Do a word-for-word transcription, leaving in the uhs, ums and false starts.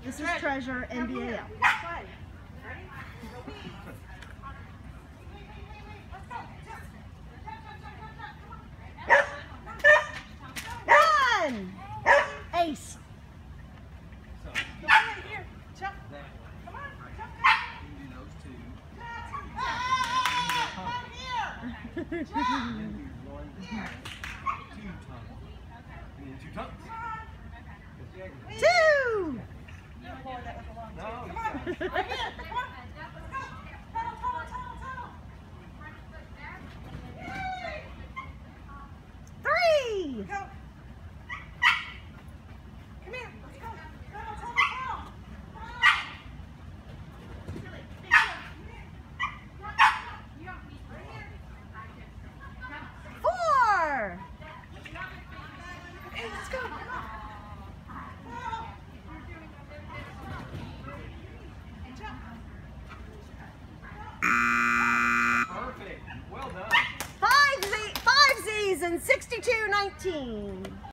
This is Treasure N D A L. One! Ace. Two! Three! Four! Let's go. Perfect. Well done. Five Z, five Z's and sixty-two nineteen.